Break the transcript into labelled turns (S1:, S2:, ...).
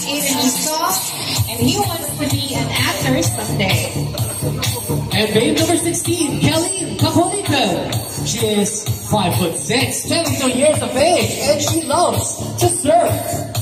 S1: 5'8" in his top, and he wants to be an actor someday.
S2: And babe number 16, Kelly Kakolika. She is 5'6", 22 years of age, and she loves to surf.